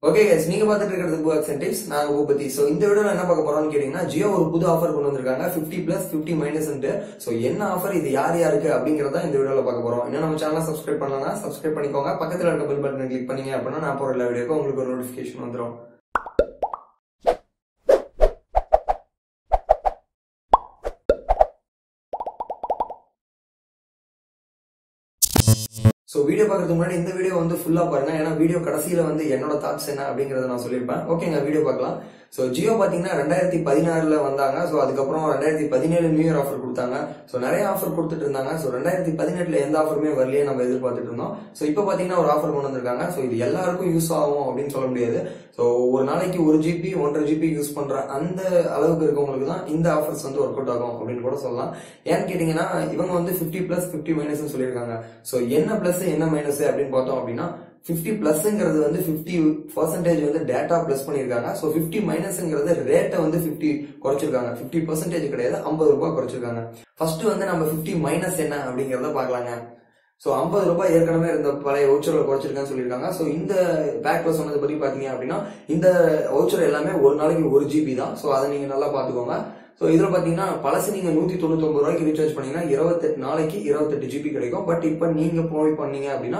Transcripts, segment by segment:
Okay guys, நீங்க பார்த்துட்டு இருக்கிறது புக்ஸ் அண்ட் டிப்ஸ். நான் பூபதி. சோ இந்த வீடியோல என்ன பார்க்க போறோம்னு கேட்டீங்கன்னா, ஜியோ ஒரு புது ஆஃபர் கொண்டு வந்திருக்காங்க 50+50- சோ என்ன ஆஃபர், இது யார் யாருக்கு அப்படிங்கறத இந்த வீடியோல பார்க்க போறோம். இன்னும் நம்ம சேனலை சப்ஸ்கிரைப் பண்ணலன்னா சப்ஸ்கிரைப் பண்ணிக்கோங்க. பக்கத்துல இருக்க பெல் பட்டனை கிளிக் பண்ணீங்க அப்படின்னா நான் போற எல்லா வீடியோக்கும் உங்களுக்கு ஒரு நோட்டிபிகேஷன் வந்துடும். சோ வீடியோ பார்க்கறதுக்கு முன்னாடி இந்த வீடியோ வந்து ஃபுல்லா பாருங்க. ஏன்னா வீடியோ கடைசியில வந்து என்னோட தாட்ஸ் என்ன அப்படிங்கறத நான் சொல்லியிருப்பேன். ஓகேங்க, வீடியோ பார்க்கலாம். சோ ஜியோ பாத்தீங்கன்னா 2016 வந்தாங்க. சோ அதுக்கப்புறம் 2017 நியூ இயர் ஆஃபர் கொடுத்தாங்க. சோ நிறைய ஆஃபர் கொடுத்துட்டு இருந்தாங்க. சோ 2018 எந்த ஆஃபருமே வரலையே நம்ம எதிர்பார்த்துட்டு இருந்தோம். சோ இப்போ பாத்தீங்கன்னா ஒரு ஆஃபர் கொண்டு வந்திருக்காங்க. சோ இது எல்லாருக்கும் யூஸ் ஆகும் அப்படின்னு சொல்ல முடியாது. சோ ஒரு நாளைக்கு 1 GB 1.5 GB யூஸ் பண்ற அந்த அளவுக்கு இருக்கவங்களுக்கு தான் இந்த ஆஃபர்ஸ் வந்து ஒர்க் அவுட் ஆகும் அப்படின்னு கூட சொல்லலாம். ஏன்னு கேட்டீங்கன்னா, இவங்க வந்து 50+50- சொல்லியிருக்காங்க. சோ என்ன பிளஸ் என்ன மைனஸ் அப்படின்னு பார்த்தோம் அப்படின்னா, 50+ங்கிறது வந்து 50% வந்து டேட்டா பிளஸ் பண்ணிருக்காங்க. சோ 50- ரேட்டை வந்து 50 குறைச்சிருக்காங்க. 50% கிடையாது, 50 ரூபாய் குறைச்சிருக்காங்க. ஃபர்ஸ்ட் வந்து நம்ம 50- என்ன அப்படிங்கறத பாக்கலாங்க. சோ 50 ரூபாய் ஏற்கனவே இருந்த பழைய வவுச்சர்ல குறைச்சிருக்கான்னு சொல்லியிருக்காங்க. சோ இந்த பேக்ல சொன்னது பத்தி பாத்தீங்க அப்படின்னா, இந்த வவுச்சர் எல்லாமே ஒரு நாளைக்கு 1 GB தான். சோ அதை நீங்க நல்லா பாத்துக்கோங்க. சோ இதுல பாத்தீங்கன்னா பழசு நீங்க 199 ரூபாய்க்கு ரீசார்ஜ் பண்ணீங்கன்னா 28 நாளைக்கு 28 GB கிடைக்கும். பட் இப்ப நீங்க போய் பண்ணீங்க அப்படின்னா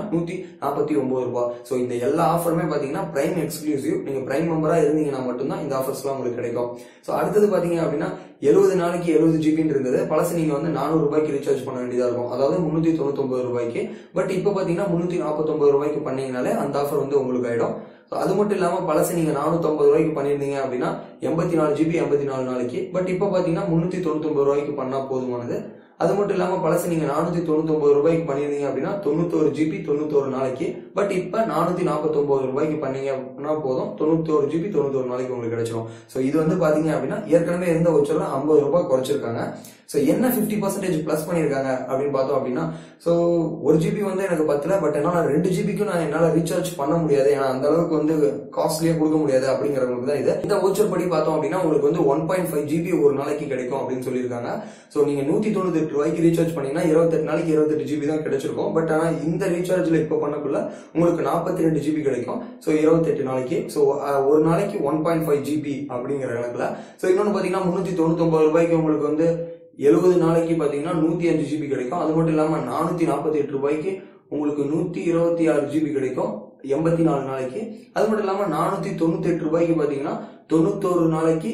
149 ரூபாய். சோ இந்த எல்லா ஆஃபருமே பாத்தீங்கன்னா பிரைம் எக்ஸ்க்ளூசிவ். நீங்க பிரைம் மெம்பரா இருந்தீங்கன்னா மட்டும்தான் இந்த ஆஃபர்ஸ் எல்லாம் உங்களுக்கு கிடைக்கும். சோ அடுத்தது பாத்தீங்க அப்படின்னா 70 நாளைக்கு 70 GB இருந்தது. பழசு நீங்க வந்து 400 ரூபாய்க்கு ரீசார்ஜ் பண்ண வேண்டியதா இருக்கும். அதாவது 399 ரூபாய்க்கு. பட் இப்ப பாத்தீங்கன்னா 349 ரூபாய்க்கு பண்ணீங்கனாலே அந்த ஆஃபர் வந்து உங்களுக்கு ஆயிடும். அது மட்டும் இல்லாம பழசு நீங்க 450 ரூபாய்க்கு பண்ணிருந்தீங்க அப்படின்னா 84 GB 84 நாளைக்கு. பட் இப்ப பாத்தீங்கன்னா 399 ரூபாய்க்கு பண்ணா போதுமானது. அது மட்டும் இல்லாம பழசு நீங்க 499 ரூபாய்க்கு பண்ணிருந்தீங்க அப்படின்னா 91 GB 91 நாளைக்கு. பட் இப்ப 449 ரூபாய்க்கு பண்ணீங்கன்னா போதும், 91 GB 91 நாளைக்கு உங்களுக்கு கிடைச்சிடும். சோ இது வந்து பாத்தீங்க அப்படின்னா ஏற்கனவே இருந்த வவுச்சர்ல 50 ரூபாய் குறைச்சிருக்காங்க. சோ என்ன 50% பிளஸ் பண்ணிருக்காங்க அப்படின்னு பார்த்தோம் அப்படின்னா, சோ 1 GB வந்து எனக்கு பத்தல. பட் என்னால 2 GBக்கும் நான் என்னால ரீசார்ஜ் பண்ண முடியாது. ஏன்னா அந்த அளவுக்கு வந்து காஸ்ட்லியா கொடுக்க முடியாது அப்படிங்கிறவங்களுக்கு தான் இது. இந்த வவுச்சர் படி பார்த்தோம் அப்படின்னா உங்களுக்கு வந்து 1.5 GB ஒரு நாளைக்கு கிடைக்கும் அப்படின்னு சொல்லியிருக்காங்க. சோ நீங்க 198 ரூபாய்க்கு ரீசார்ஜ் பண்ணீங்கன்னா 28 நாளைக்கு 28 GB தான் கிடைச்சிருக்கும். பட் ஆனா இந்த ரீசார்ஜ்ல இப்ப பண்ணக்குள்ள உங்களுக்கு 42 GB கிடைக்கும். சோ 28 நாளைக்கு. சோ ஒரு நாளைக்கு 1.5 GB அப்படிங்கிற கணக்குல. சோ இன்னொன்னு பாத்தீங்கன்னா 399 ரூபாய்க்கு உங்களுக்கு வந்து 70 நாளைக்கு பாத்தீங்கன்னா 105 GB கிடைக்கும். அது மட்டும் இல்லாம 448 ரூபாய்க்கு உங்களுக்கு 126 GB கிடைக்கும் 84 நாளைக்கு. அது மட்டும் இல்லாம 498 ரூபாய்க்கு பாத்தீங்கன்னா 91 நாளைக்கு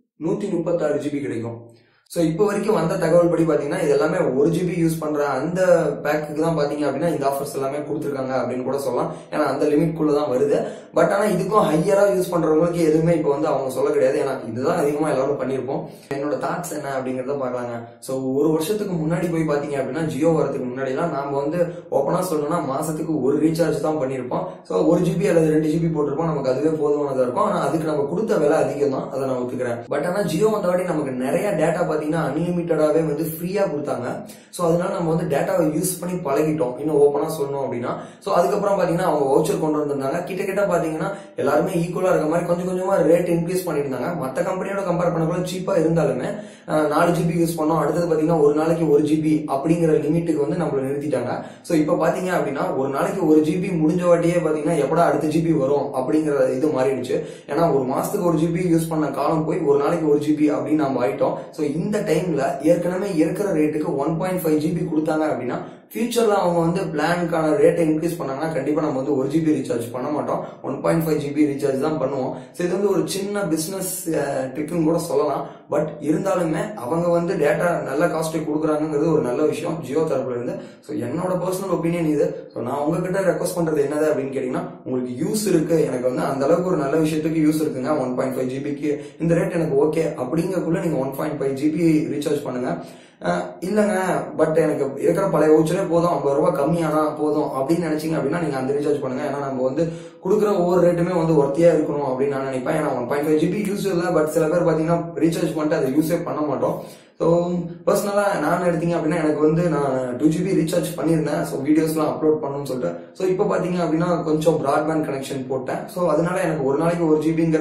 136 GB கிடைக்கும். சோ இப்ப வரைக்கும் வந்த தகவல் படி பாத்தீங்கன்னா இது எல்லாமே 1 GB யூஸ் பண்ற அந்த பேக்குக்கு தான் பாத்தீங்க அப்படின்னா இந்த ஆஃபர்ஸ் எல்லாமே கொடுத்துருக்காங்க அப்படின்னு கூட சொல்லலாம். ஏன்னா அந்த லிமிட் குள்ளதான் வருது. பட் ஆனா இதுக்கும் ஹையரா யூஸ் பண்றவங்களுக்கு எதுவுமே இப்ப வந்து அவங்க சொல்ல கிடையாது. ஏன்னா இதுதான் அதிகமா எல்லாரும் பண்ணிருப்போம். என்னோட தாட்ஸ் என்ன அப்படிங்கறத பாக்கலாங்க. சோ ஒரு வருஷத்துக்கு முன்னாடி போய் பாத்தீங்க அப்படின்னா, ஜியோ வரதுக்கு முன்னாடி எல்லாம் நாம வந்து ஓப்பனா சொல்லணும்னா மாசத்துக்கு ஒரு ரீசார்ஜ் தான் பண்ணிருப்போம். சோ 1 GB அல்லது 2 GB போட்டிருப்போம். நமக்கு அதுவே போதுமானதா இருக்கும். ஆனா அதுக்கு நம்ம கொடுத்த விலை அதிகம் தான், அதை நான் ஒத்துக்கிறேன். பட் ஆனா ஜியோ வந்தவாடி நமக்கு நிறைய டேட்டா பாத்தீங்கன்னா அன்லிமிட்டடாவே வந்து ஃப்ரீயா கொடுத்தாங்க. சோ அதனால நம்ம வந்து டேட்டாவை யூஸ் பண்ணி பழகிட்டோம், இன்னும் ஓப்பனா சொல்லணும் அப்படின்னா. சோ அதுக்கப்புறம் பாத்தீங்கன்னா அவங்க வவுச்சர் கொண்டு வந்திருந்தாங்க. கிட்ட பாத்தீங்கன்னா எல்லாருமே ஈக்குவலா இருக்க மாதிரி கொஞ்சம் கொஞ்சமா ரேட் இன்க்ரீஸ் பண்ணிருந்தாங்க. மத்த கம்பெனியோட கம்பேர் பண்ணக்குள்ள சீப்பா இருந்தாலுமே 4 GB யூஸ் பண்ணோம். அடுத்தது பாத்தீங்கன்னா ஒரு நாளைக்கு 1 GB அப்படிங்கிற லிமிட்டுக்கு வந்து நம்மள நிறுத்திட்டாங்க. சோ இப்ப பாத்தீங்க அப்படின்னா ஒரு நாளைக்கு 1 GB முடிஞ்ச வாட்டியே பாத்தீங்கன்னா எப்படா அடுத்த GB வரும் அப்படிங்கிற இது மாறிடுச்சு. ஏன்னா ஒரு மாசத்துக்கு 1 GB யூஸ் பண்ண காலம் போய் ஒரு நாளைக்கு 1 GB அப்படின்னு நம்ம ஆயிட்டோம். சோ இந்த டைம்ல ஏற்கனவே இருக்கிற ரேட்டுக்கு 1.5 GB கொடுத்தாங்க அப்படின்னா ஃபியூச்சர்ல அவங்க வந்து பிளானுக்கான ரேட்டை இன்க்ரீஸ் பண்ணாங்கன்னா கண்டிப்பா நம்ம வந்து 1 GB ரீசார்ஜ் பண்ண மாட்டோம், 1.5 GB ரீசார்ஜ் தான் பண்ணுவோம். சோ இது வந்து ஒரு சின்ன பிசினஸ் ட்ரிக்னு கூட சொல்லலாம். பட் இருந்தாலுமே அவங்க வந்து டேட்டா நல்ல காஸ்ட் கொடுக்குறாங்கிறது ஒரு நல்ல விஷயம் ஜியோ தரப்புல இருந்து. சோ என்னோட பர்சனல் ஒப்பீனியன் இது. சோ நான் உங்ககிட்ட ரெக்வஸ்ட் பண்றது என்னது அப்படின்னு கேட்டீங்கன்னா, உங்களுக்கு யூஸ் இருக்கு, எனக்கு வந்து அந்த அளவுக்கு ஒரு நல்ல விஷயத்துக்கு யூஸ் இருக்குங்க, 1.5 GBக்கு இந்த ரேட் எனக்கு ஓகே அப்படிங்கக்குள்ள நீங்க 1.5 GB ரீசார்ஜ் பண்ணுங்க. இல்லங்க பட் எனக்கு இருக்கிற பழைய வவுச்சரே போதும், 50 ரூபாய் கம்மியானா போதும் அப்படின்னு நினைச்சீங்க அப்படின்னா நீங்க அந்த ரீசார்ஜ் பண்ணுங்க. ஏன்னா நம்ம வந்து கொடுக்குற ஒவ்வொரு ரேட்டுமே வந்து ஒர்த்தியா இருக்கணும் அப்படின்னு நான் நினைப்பேன். ஏன்னா 1.5 GB யூஸ் இல்லை. பட் சில பேர் பாத்தீங்கன்னா ரீசார்ஜ் பண்ணிட்டு அதை யூஸே பண்ண மாட்டோம். ஸோ பர்சனலா நான் எடுத்தீங்க அப்படின்னா எனக்கு வந்து நான் 2 GB ரீசார்ஜ் பண்ணியிருந்தேன். ஸோ வீடியோஸ்லாம் அப்லோட் பண்ணணும்னு சொல்லிட்டு. ஸோ இப்போ பாத்தீங்க அப்படின்னா கொஞ்சம் பிராட்பேண்ட் கனெக்ஷன் போட்டேன். ஸோ அதனால எனக்கு ஒரு நாளைக்கு 1 GBங்கிறது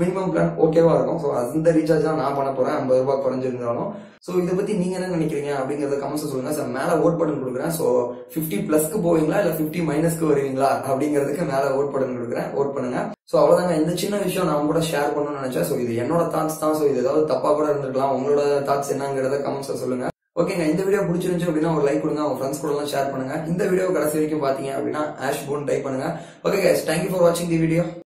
மினிமம் பிளான் ஓகேவா இருக்கும். ஸோ அந்த ரீசார்ஜ் தான் நான் பண்ண போறேன், 50 ரூபாய் குறைஞ்சிருந்தாலும். ஸோ இதை பத்தி நீங்க என்ன நினைக்கிறீங்க அப்படிங்கறத கமெண்ட்ஸ் சொல்லுங்க. சார் மேல ஓட் பட்டன் கொடுக்குறேன். ஸோ 50 பிளஸ்க்கு போவீங்களா இல்ல 50 மைனஸ்க்கு வருவீங்களா அப்படிங்கிறதுக்கு மேல ஓட் பட்டன் கொடுக்குறேன், ஓட் பண்ணுங்க. ஸோ அவ்வளவுதாங்க, இந்த சின்ன விஷயம் நான் கூட ஷேர் பண்ணணும்னு நினைச்சேன். ஸோ இது என்னோட தாட்ஸ் தான். ஸோ இது ஏதாவது தப்பா கூட இருந்திருக்கலாம். உங்களோட தாட்ஸ் என்னங்கிறத கமெண்ட்ஸ் சொல்லுங்க. ஓகேங்க, இந்த வீடியோ பிடிச்சிருந்துச்சு அப்படின்னா ஒரு லைக் கொடுங்க, உங்க ஃப்ரெண்ட்ஸ் கூட எல்லாம் ஷேர் பண்ணுங்க. இந்த வீடியோ கடைசி வரைக்கும் பாத்தீங்க அப்படின்னா ஆஷ் போன் டைப் பண்ணுங்க. ஓகே கைஸ், தேங்க்யூ ஃபார் வாட்சிங் தி வீடியோ.